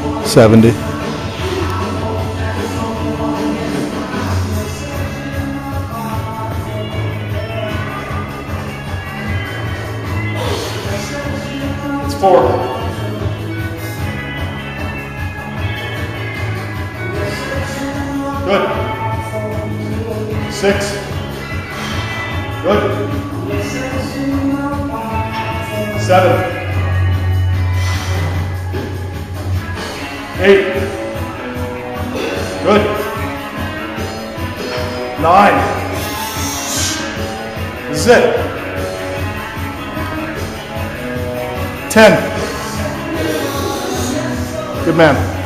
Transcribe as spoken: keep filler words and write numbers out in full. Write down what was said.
seventy. It's four. Good. Six. Good. Seven. Eight. Good. Nine. This is it. Ten. Good man.